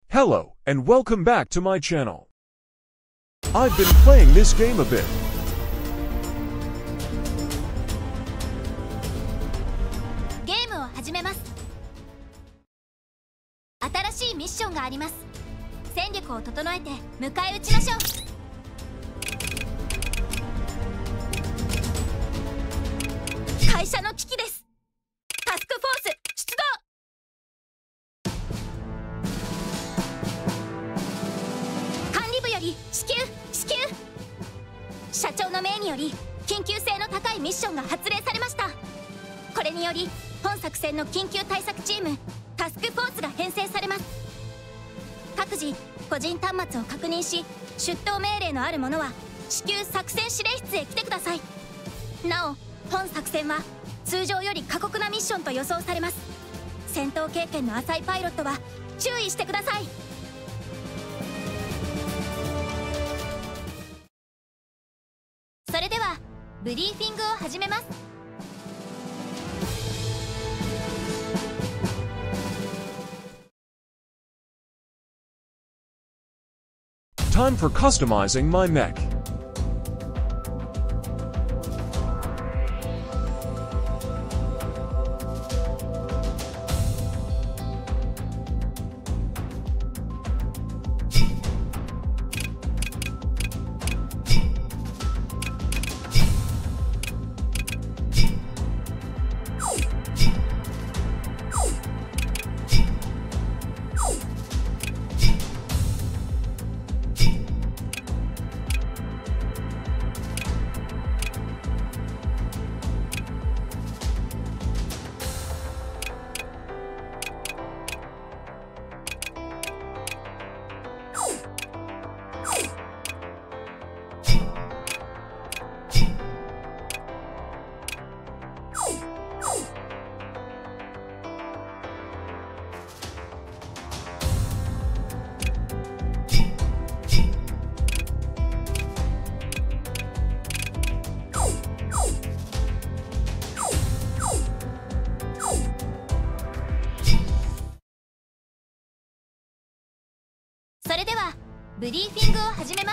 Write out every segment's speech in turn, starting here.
Hello, and welcome back to my channel. I've been playing this game a bit. ゲームを始めます。新しいミッションがあります。戦力を整えて迎え撃ちましょう。会社の危機です。タスクフォース出動。管理部より至急。社長の命により緊急性の高いミッションが発令されました。これにより本作戦の緊急対策チームタスクフォースが編成されます。各自個人端末を確認し、出頭命令のある者は至急作戦指令室へ来てください。なお本作戦は通常より過酷なミッションと予想されます。戦闘経験の浅いパイロットは注意してください。それではブリーフィングを始めます。 Time for customizing my mech.それではブリーフィングを始めます。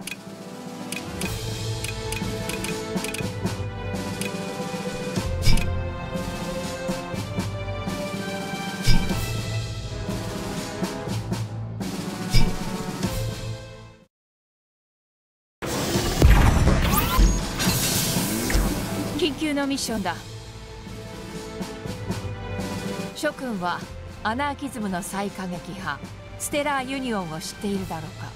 緊急のミッションだ。諸君はアナーキズムの最過激派ステラーユニオンを知っているだろうか。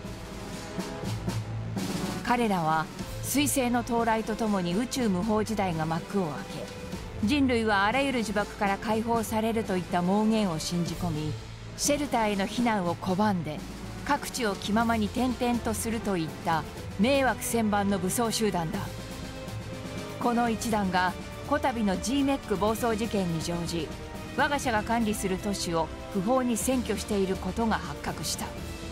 彼らは彗星の到来とともに宇宙無法時代が幕を開け、人類はあらゆる呪縛から解放されるといった妄言を信じ込み、シェルターへの避難を拒んで各地を気ままに転々とするといった迷惑千万の武装集団だ。この一団がこたびの G-MEC 暴走事件に乗じ、我が社が管理する都市を不法に占拠していることが発覚した。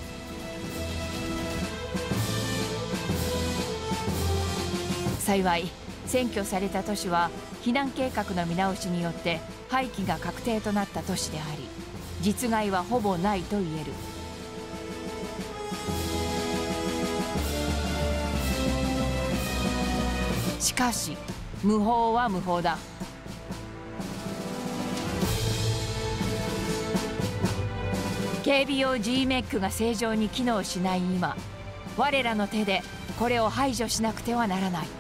幸い占拠された都市は避難計画の見直しによって廃棄が確定となった都市であり、実害はほぼないと言える。しかし無法は無法だ。警備用 G-MEC が正常に機能しない今、我らの手でこれを排除しなくてはならない。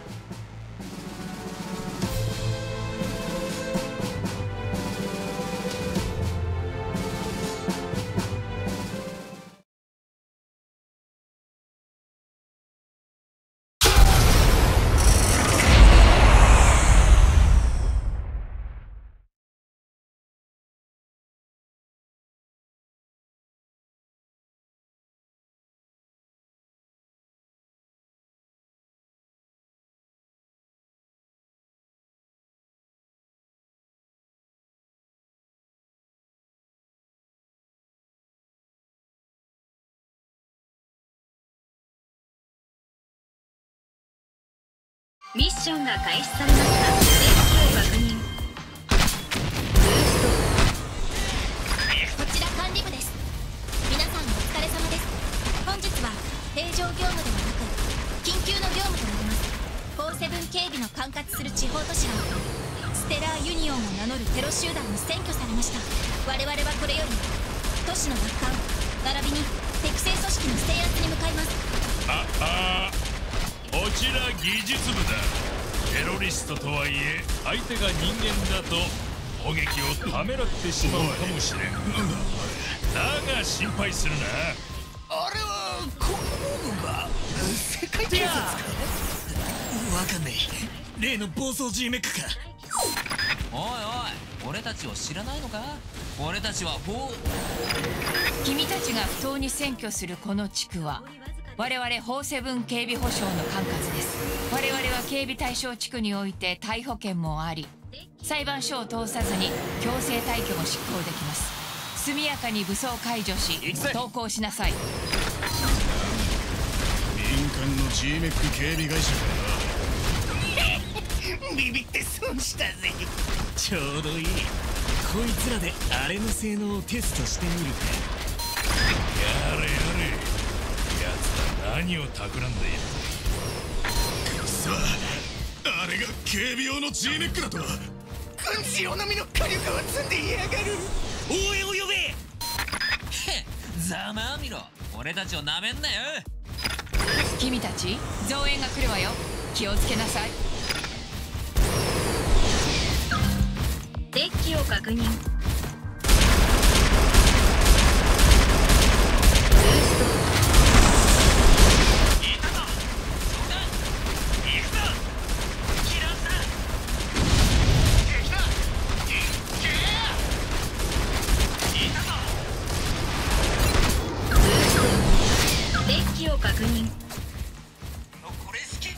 ミッションが開始されました。電気を確認。 こちら管理部です。 する地方都市がステラーユニオンを名乗るテロ集団に占拠されました。我々はこれより都市の奪還並びに敵性組織の制圧に向かいます。 こちら技術部だ。テロリストとはいえ相手が人間だと攻撃をためらってしまうかもしれん。だが心配するな。 あれは国防軍か？世界警察か？わかんねえ。例の暴走 G メックか？ おいおい、俺たちを知らないのか？俺たちは君たちが不当に占拠するこの地区は我々法セブン警備保障の管轄です。我々は警備対象地区において逮捕権もあり、裁判所を通さずに強制退去も執行できます。速やかに武装解除し投降しなさい。 民間の G メック警備会社かな。ビビって損したぜ。ちょうどいい。こいつらであれの性能をテストしてみるか。 やれやれ、奴ら何を企んでいる。 くそ、あれが警備用の G メックだとは。軍事用並みの火力を積んでやがる。応援を呼べ。 ざまあみろ、俺たちをなめんなよ。 君たち増援が来るわよ。気をつけなさい。 デッキを確認。ブースト。 いたぞ。そうだ。行くぞ。キラーさん。敵だ。いたぞ。 ブースト。デッキを確認。 これ好き。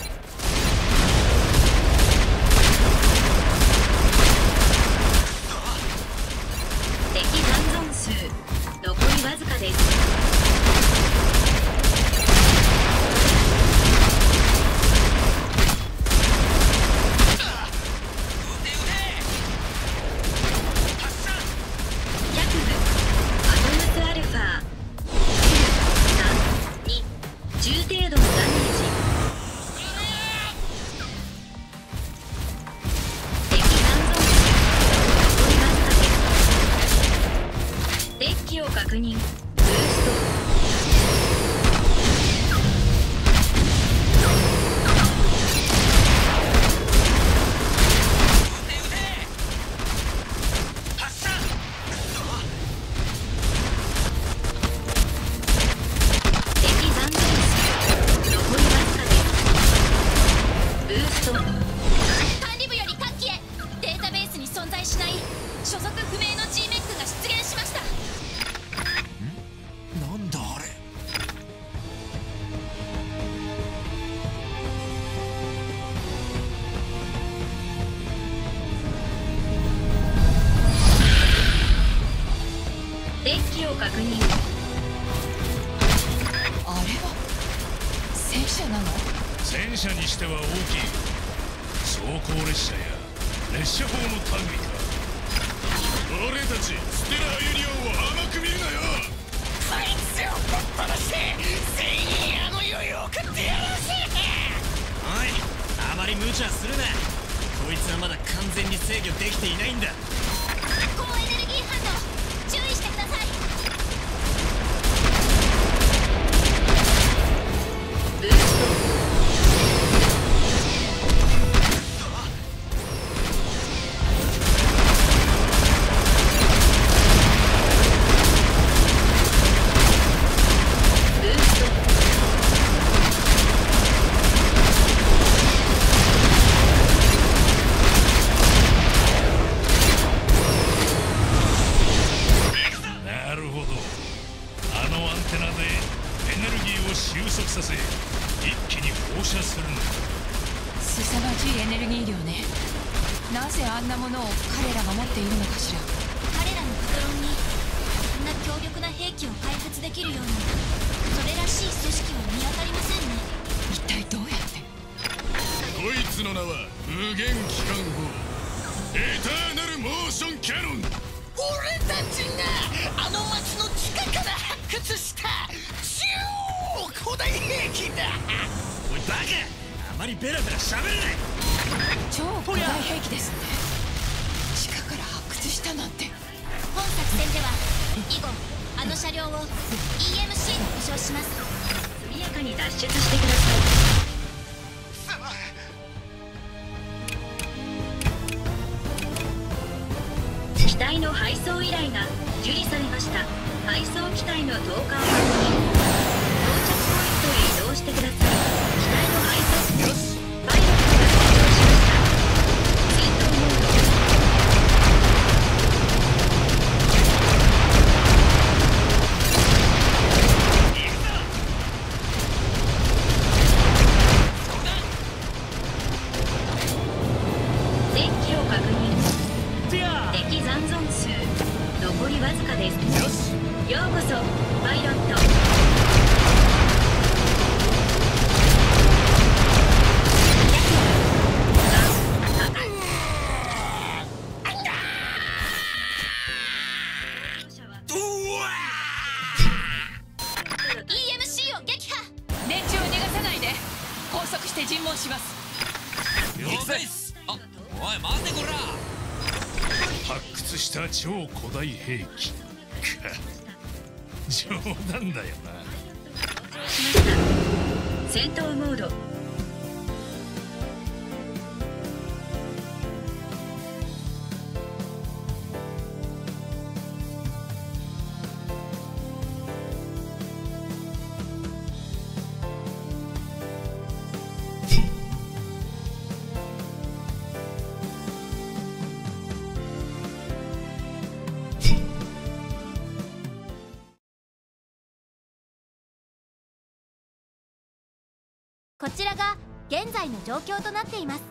敵残存数残りわずかです。ヤクブアトムスアルファ3、2、10程度のダメージ。敵残存数残りわずかです。デッキを確認。ブースト。敵残存数残りわずかです。ブースト。 管理部より各機へデータベースに存在しない所属不明の G メックが出現しました。 なんだあれ。 デッキを確認。 あれは戦車なの？ 戦車にしては大きい。装甲列車や列車砲の類か。俺たちステラーユニオンを甘く見るなよ。 こいつをぶっ放して全員あの世へ送ってやらせ。おい、あまり無茶するな。こいつはまだ完全に制御できていないんだ。 高エネルギー反応注意してください。 ブースト。ブースト。 なるほど。あのアンテナでエネルギーを収束させ一気に放射するんだ。 凄まじいエネルギー量ね。なぜあんなものを彼らが持っているのかしら。 彼らのパトロンにこんな強力な兵器を開発できるようなそれらしい組織は見当たりませんね。 一体どうやって？ こいつの名は無限機関砲エターナルモーションキャノン。俺たちがあの町の地下から発掘した超古代兵器だ。おいバカ、あまりベラベラ喋れない。 超古代兵器ですね。地下から発掘したなんて。 本作戦では以後あの車両を EMC と呼称します。 速やかに脱出してください。機体の配送依頼が受理されました。配送機体の投下を確認。到着ポイントへ移動してください。機体の配送よしパイロットが到着しました。戦闘モード。前期を確認。敵残存数残りわずかです。ようこそパイロット。 EMC を撃破。 連中を逃がさないで。拘束して尋問します。 了解っす。あ、おい待てこら。 発掘した超古代兵器か。冗談だよな。 戦闘モード。 こちらが現在の状況となっています。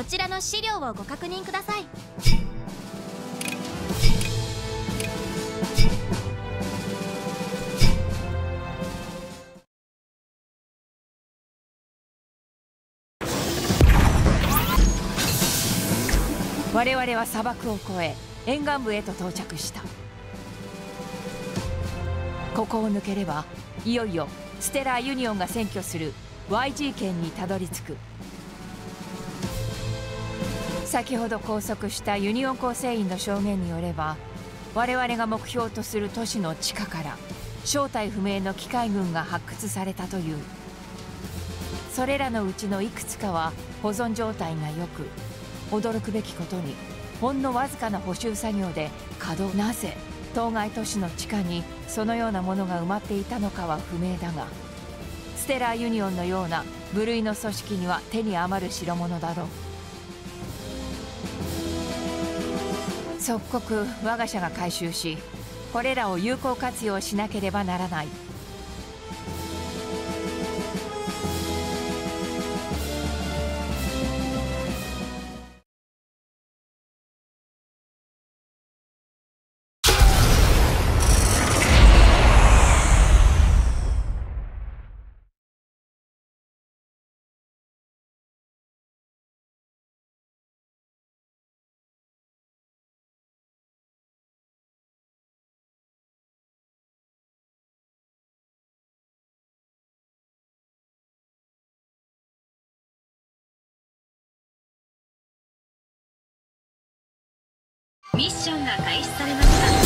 ちらの資料をご確認ください。 我々は砂漠を越え沿岸部へと到着した。ここを抜ければいよいよステラーユニオンが占拠する YG 圏にたどり着く。先ほど拘束したユニオン構成員の証言によれば、我々が目標とする都市の地下から正体不明の機械群が発掘されたという。それらのうちのいくつかは保存状態が良く、驚くべきことにほんのわずかな補修作業で稼働。なぜ当該都市の地下にそのようなものが埋まっていたのかは不明だが、ステラーユニオンのような部類の組織には手に余る代物だろう。即刻我が社が回収し、これらを有効活用しなければならない。 ミッションが開始されました。電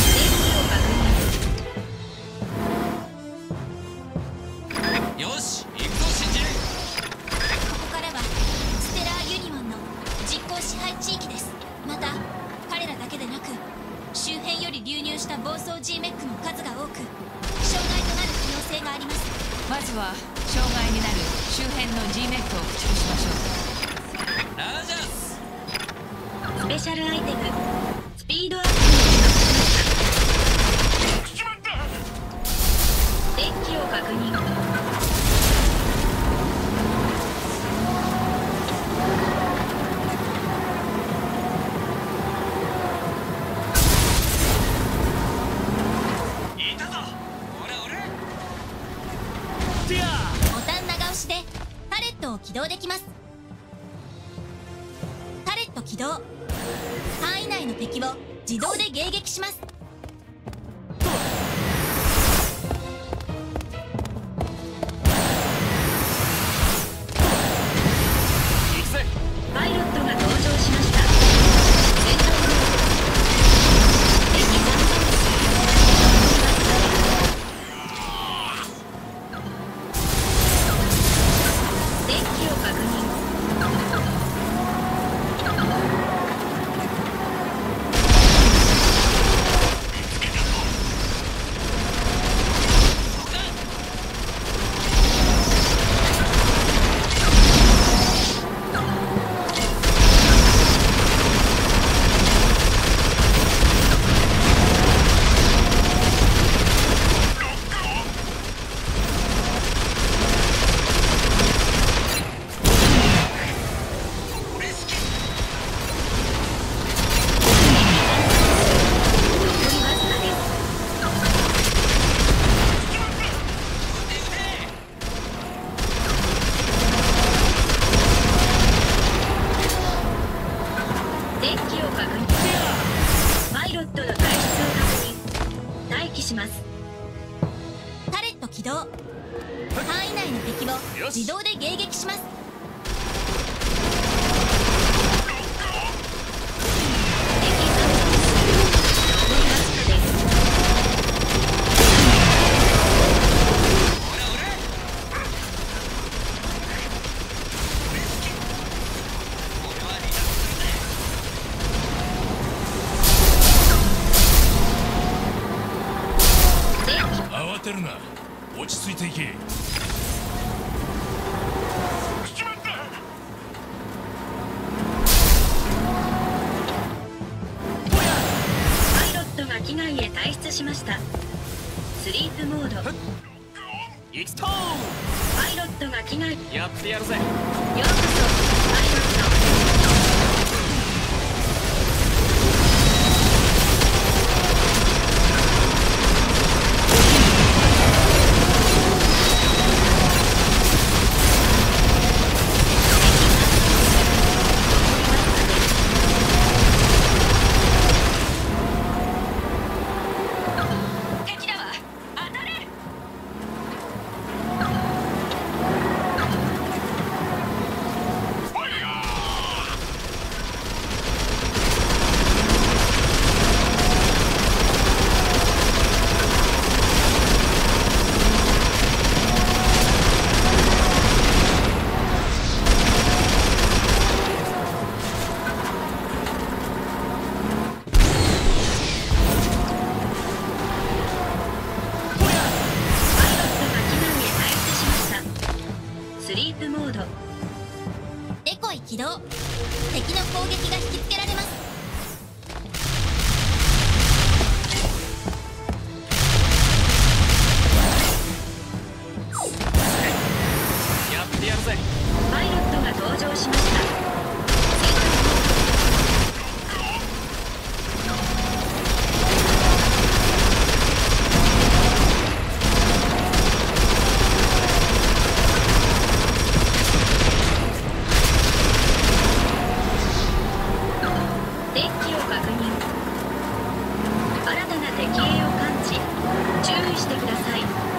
気を確認。よし、行くぞシンジ。 ここからはステラーユニオンの実効支配地域です。また彼らだけでなく周辺より流入した暴走 G メックの数が多く、障害となる可能性があります。 まずは障害になる周辺の G メックを駆逐しましょう。 ラジャス。 スペシャルアイテムスピードアップにしまった。電気を確認。 いたぞ。俺ボタン長押しでタレットを起動できます。タレット起動。範囲内の敵を自動で迎撃します。 パイロットが登場しました。戦闘モード。敵残存電気を確認。パイロットの退出を確認。待機します。 タレット起動。範囲内の敵を自動で迎撃します。 敵残存残りわずかです。 慌てるな。落ち着いていけ。 パイロットが機外へ退出しました。スリープモード。 行くとパイロットが機外。 やってやるぜ。 ようこそパイロット。 攻撃が引きつけられます。 やってやるぜ。 パイロットが登場しました。デッキを確認。新たな敵影を感知。注意してください。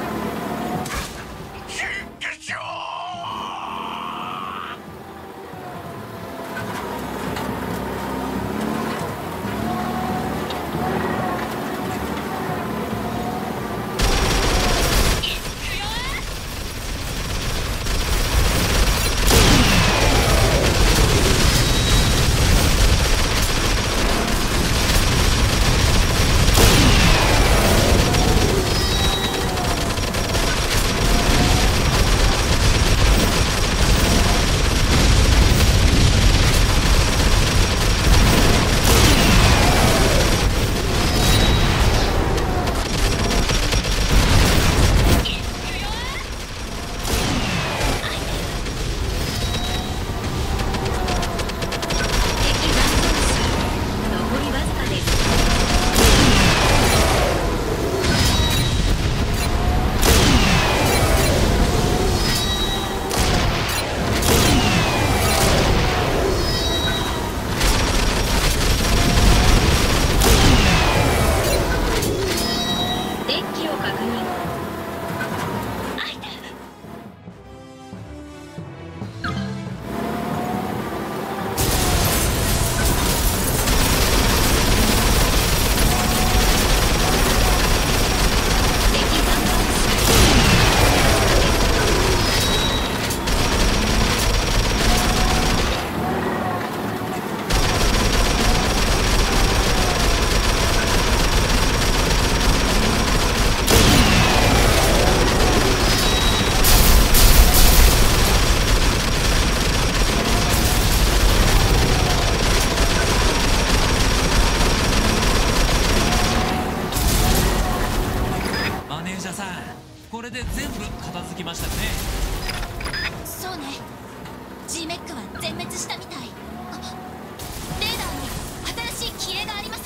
これで全部片付きましたね。 そうね。 G メックは全滅したみたい。あ、レーダーに新しい機影があります。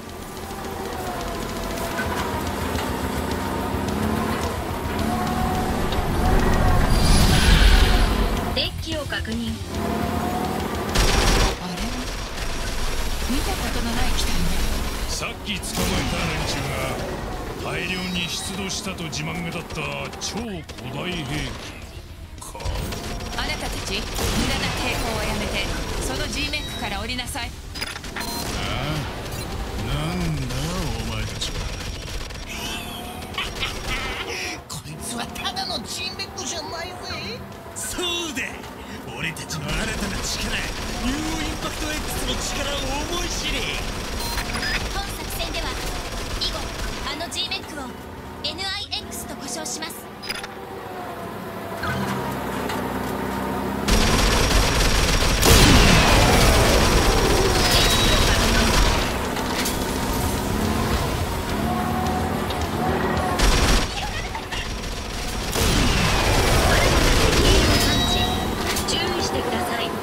デッキを確認。 あれは見たことのない機体ね。 さっき捕まえた連中が大量に出動したと自慢げだった超古代兵器か。 あなたたち無駄な抵抗をやめてその G メックから降りなさい。 なんだお前たちは。 こいつはただの G メックじゃないぜ。そうだ、俺たちの新たな力、ニューインパクト X の力を思い知れ。 本作戦では以後あの G メックを NIX と呼称します。 注意してください。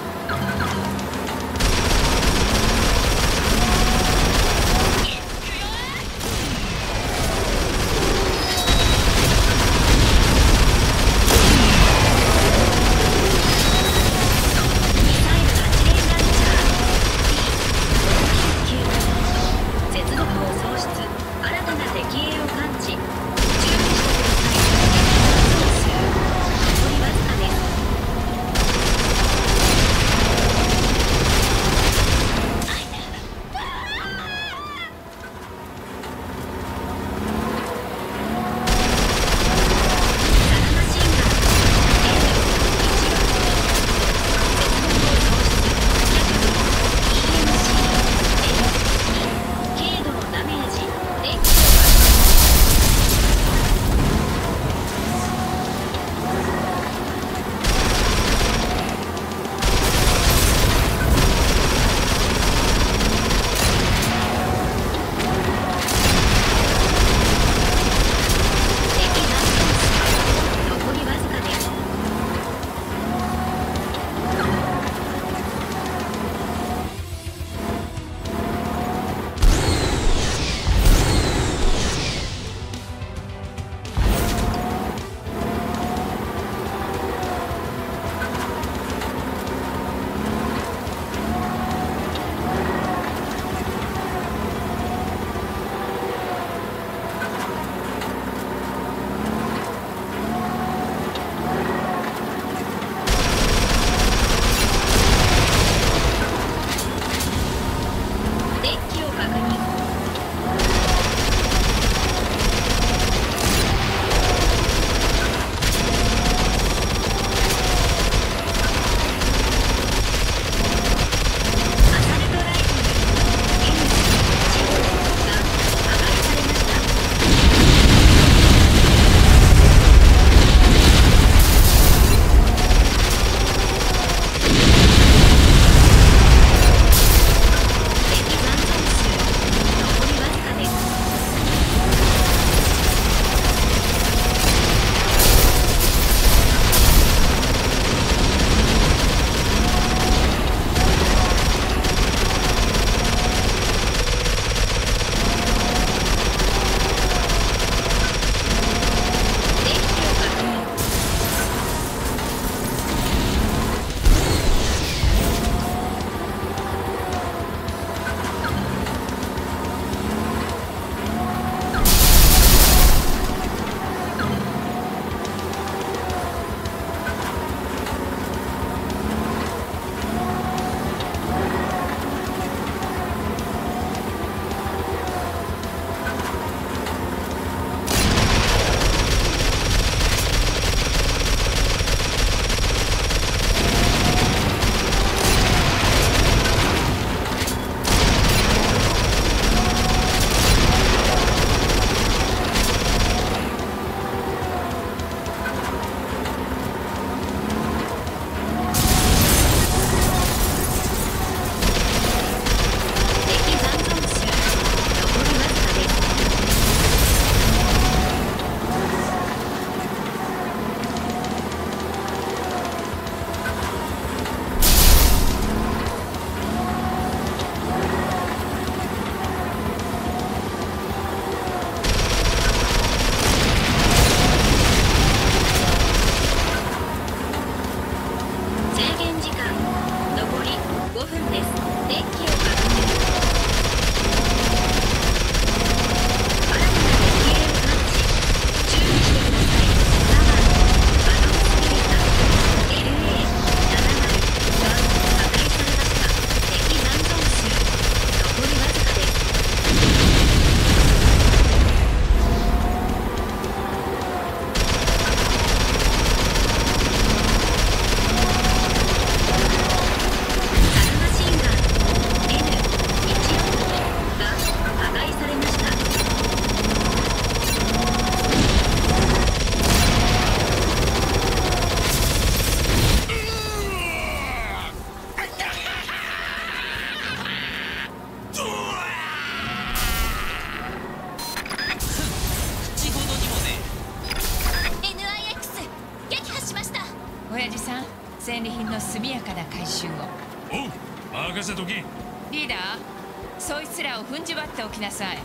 戦利品の速やかな回収を。 おう、任せとき。 リーダー、そいつらを踏んじばっておきなさい。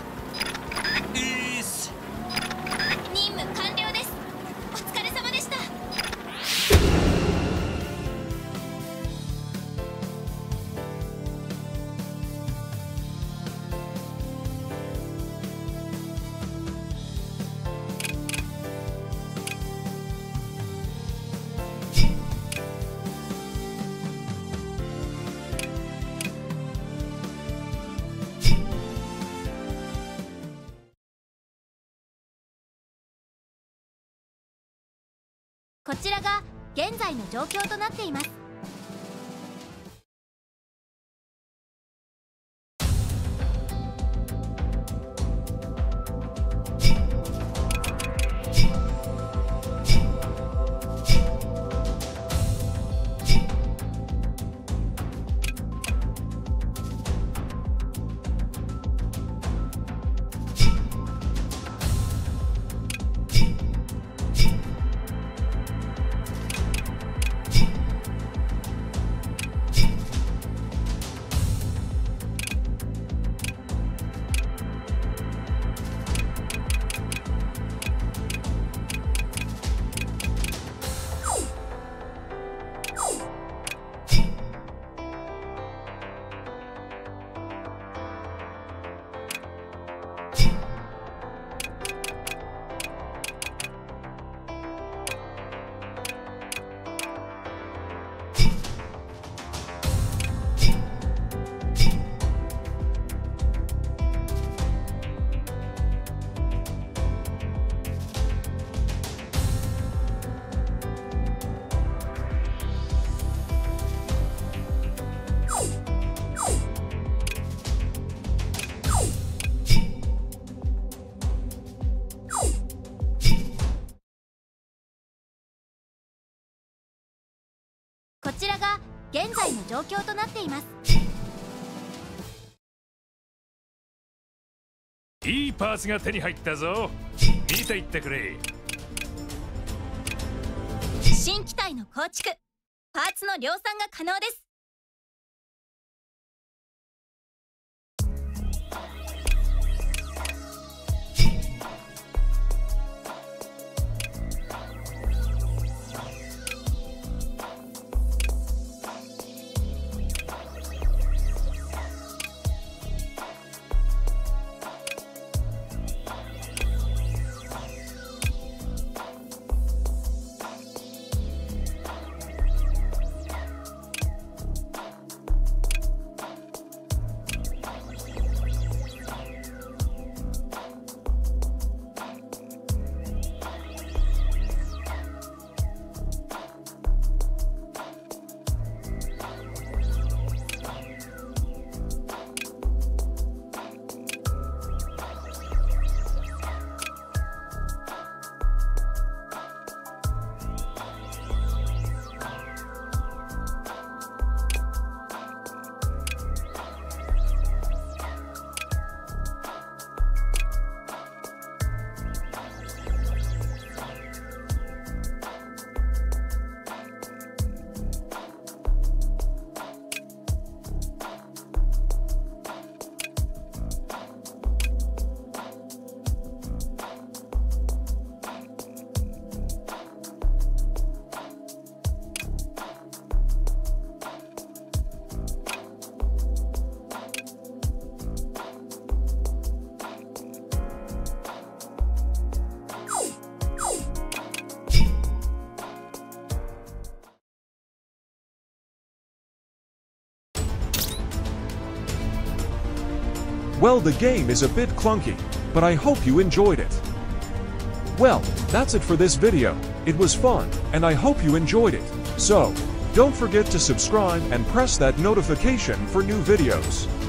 任務完了です。お疲れ様でした。こちらが現在の状況となっています。こちらが現在の状況となっています。 いいパーツが手に入ったぞ。見ていってくれ。 新機体の構築、パーツの量産が可能です。 Well, the game is a bit clunky, but I hope you enjoyed it. Well, that's it for this video. It was fun, and I hope you enjoyed it. So, don't forget to subscribe and press that notification for new videos.